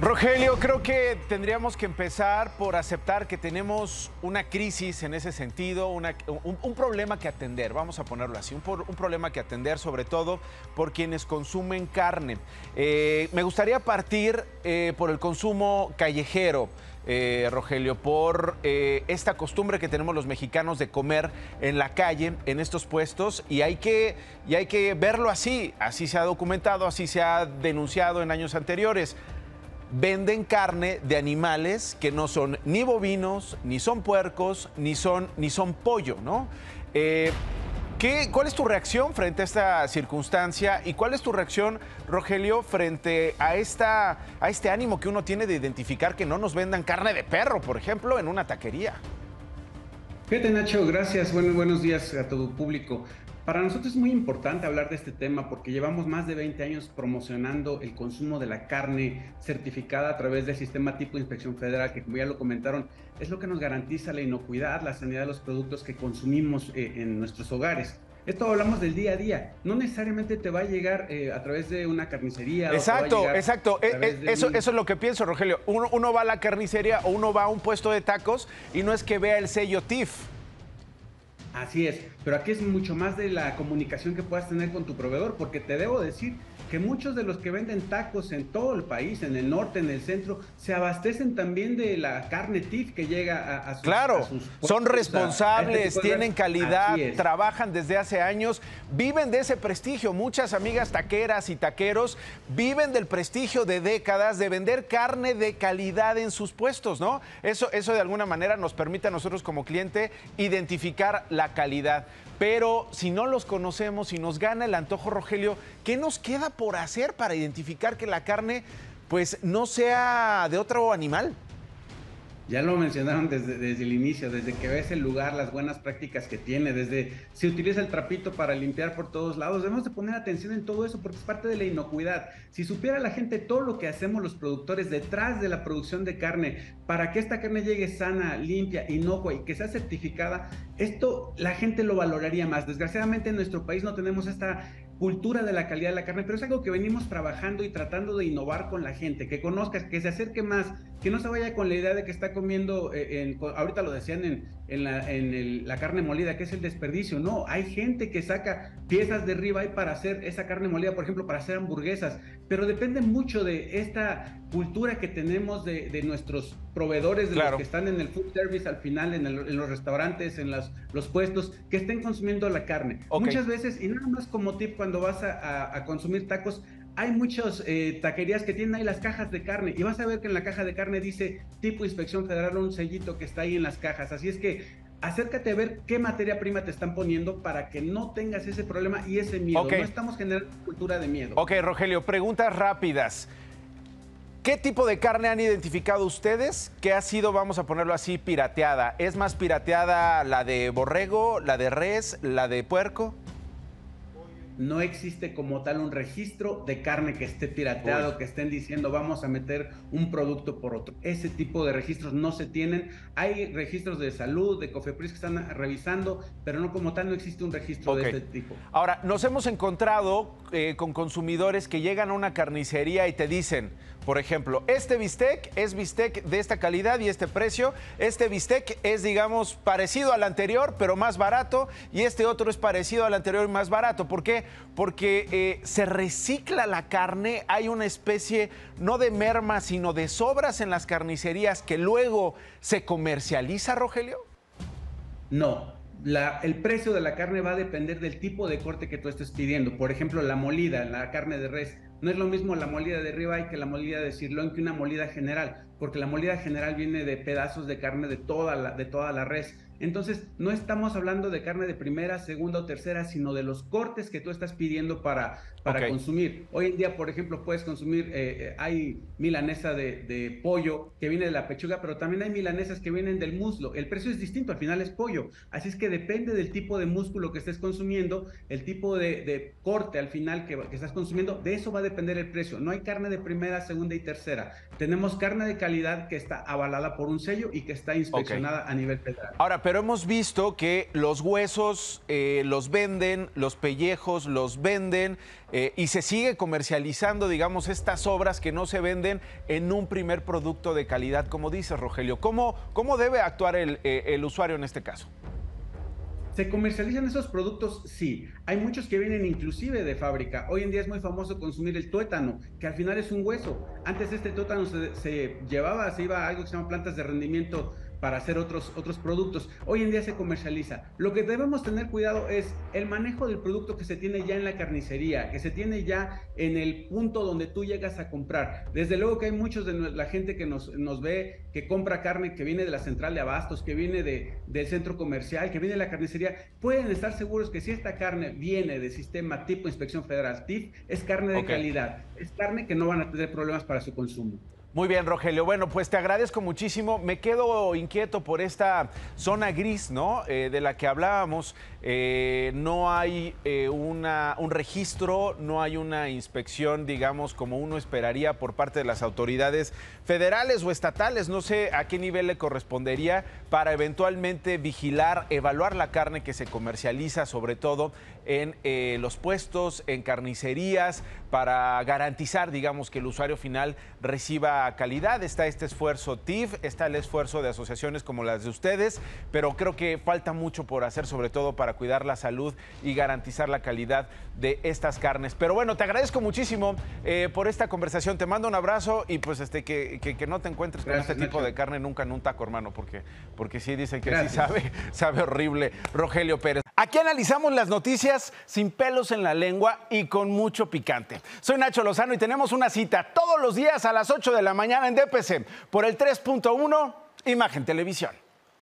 Rogelio, creo que tendríamos que empezar por aceptar que tenemos una crisis en ese sentido, un problema que atender, vamos a ponerlo así, un problema que atender sobre todo por quienes consumen carne. Me gustaría partir por el consumo callejero, Rogelio, por esta costumbre que tenemos los mexicanos de comer en la calle, en estos puestos, y hay que verlo así se ha documentado, así se ha denunciado en años anteriores. Venden carne de animales que no son ni bovinos, ni son puercos, ni son pollo, ¿no? ¿Cuál es tu reacción frente a esta circunstancia? ¿Y cuál es tu reacción, Rogelio, frente a este ánimo que uno tiene de identificar que no nos vendan carne de perro, por ejemplo, en una taquería? Fíjate, Nacho, gracias. Buenos días a todo público. Para nosotros es muy importante hablar de este tema porque llevamos más de 20 años promocionando el consumo de la carne certificada a través del sistema tipo Inspección Federal, que como ya lo comentaron, es lo que nos garantiza la inocuidad, la sanidad de los productos que consumimos en nuestros hogares. Esto hablamos del día a día, no necesariamente te va a llegar a través de una carnicería. Exacto. Eso es lo que pienso, Rogelio. Uno va a la carnicería o uno va a un puesto de tacos y no es que vea el sello TIF. Así es, pero aquí es mucho más de la comunicación que puedas tener con tu proveedor, porque te debo decir que muchos de los que venden tacos en todo el país, en el norte, en el centro, se abastecen también de la carne TIF que llega a sus... Claro, son responsables, tienen calidad, trabajan desde hace años, viven de ese prestigio. Muchas amigas taqueras y taqueros viven del prestigio de décadas de vender carne de calidad en sus puestos, ¿no? Eso de alguna manera nos permite a nosotros como cliente identificar la calidad. Pero si no los conocemos, si nos gana el antojo, Rogelio, ¿qué nos queda por hacer para identificar que la carne pues no sea de otro animal? Ya lo mencionaron desde el inicio, desde que ves el lugar, las buenas prácticas que tiene, desde si utiliza el trapito para limpiar por todos lados. Debemos de poner atención en todo eso porque es parte de la inocuidad. Si supiera la gente todo lo que hacemos los productores detrás de la producción de carne para que esta carne llegue sana, limpia, inocua y que sea certificada, esto la gente lo valoraría más. Desgraciadamente en nuestro país no tenemos esta cultura de la calidad de la carne, pero es algo que venimos trabajando y tratando de innovar con la gente, que conozcas, que se acerque más, que no se vaya con la idea de que está comiendo, ahorita lo decían la carne molida, que es el desperdicio. No, hay gente que saca piezas de ribeye para hacer esa carne molida, por ejemplo, para hacer hamburguesas, pero depende mucho de esta cultura que tenemos de nuestros proveedores, de los que están en el food service al final, en los restaurantes, en los puestos, que estén consumiendo la carne. Muchas veces, y nada más como tip, cuando vas a consumir tacos, hay muchas taquerías que tienen ahí las cajas de carne y vas a ver que en la caja de carne dice tipo Inspección Federal, un sellito que está ahí en las cajas. Así es que acércate a ver qué materia prima te están poniendo para que no tengas ese problema y ese miedo. No estamos generando cultura de miedo. Ok, Rogelio, preguntas rápidas. ¿Qué tipo de carne han identificado ustedes que ha sido, vamos a ponerlo así, pirateada? ¿Es más pirateada la de borrego, la de res, la de puerco? No existe como tal un registro de carne que esté pirateado, que estén diciendo vamos a meter un producto por otro. Ese tipo de registros no se tienen. Hay registros de salud, de COFEPRIS que están revisando, pero no como tal no existe un registro de este tipo. Ahora, nos hemos encontrado con consumidores que llegan a una carnicería y te dicen, por ejemplo, este bistec es bistec de esta calidad y este precio, este bistec es, digamos, parecido al anterior, pero más barato, y este otro es parecido al anterior y más barato. ¿Por qué? Porque se recicla la carne, hay una especie no de merma, sino de sobras en las carnicerías que luego se comercializa, Rogelio. No. El precio de la carne va a depender del tipo de corte que tú estés pidiendo. Por ejemplo, la molida, la carne de res. No es lo mismo la molida de ribeye que la molida de sirloin, que una molida general, porque la molida general viene de pedazos de carne de toda la res. Entonces, no estamos hablando de carne de primera, segunda o tercera, sino de los cortes que tú estás pidiendo para consumir. Hoy en día, por ejemplo, puedes consumir, hay milanesa de pollo que viene de la pechuga, pero también hay milanesas que vienen del muslo. El precio es distinto, al final es pollo. Así es que depende del tipo de músculo que estés consumiendo, el tipo de corte al final que estás consumiendo, de eso va a depender el precio. No hay carne de primera, segunda y tercera. Tenemos carne de calidad que está avalada por un sello y que está inspeccionada a nivel federal. Ahora, pero hemos visto que los huesos los venden, los pellejos los venden y se sigue comercializando, digamos, estas sobras que no se venden en un primer producto de calidad, como dice Rogelio. ¿Cómo debe actuar el usuario en este caso? ¿Se comercializan esos productos? Sí. Hay muchos que vienen inclusive de fábrica. Hoy en día es muy famoso consumir el tuétano, que al final es un hueso. Antes este tuétano se iba a algo que se llama plantas de rendimiento para hacer otros productos. Hoy en día se comercializa. Lo que debemos tener cuidado es el manejo del producto que se tiene ya en la carnicería, que se tiene ya en el punto donde tú llegas a comprar. Desde luego que hay muchos de la gente que nos ve, que compra carne que viene de la central de abastos, que viene del centro comercial, que viene de la carnicería. Pueden estar seguros que si esta carne viene del sistema tipo Inspección Federal, TIF, es carne de calidad. Es carne que no van a tener problemas para su consumo. Muy bien, Rogelio. Bueno, pues te agradezco muchísimo. Me quedo inquieto por esta zona gris, ¿no? De la que hablábamos. No hay un registro, no hay una inspección, digamos, como uno esperaría por parte de las autoridades federales o estatales. No sé a qué nivel le correspondería para eventualmente vigilar, evaluar la carne que se comercializa, sobre todo en los puestos, en carnicerías, para garantizar, digamos, que el usuario final reciba calidad. Está este esfuerzo TIF, está el esfuerzo de asociaciones como las de ustedes, pero creo que falta mucho por hacer, sobre todo para cuidar la salud y garantizar la calidad de estas carnes. Pero bueno, te agradezco muchísimo por esta conversación. Te mando un abrazo y pues que no te encuentres con este tipo de carne nunca en un taco, hermano, porque sí dicen que sí sabe horrible. Rogelio Pérez. Aquí analizamos las noticias sin pelos en la lengua y con mucho picante. Soy Nacho Lozano y tenemos una cita todos los días a las 8 de la mañana en DPC por el 3.1 Imagen Televisión.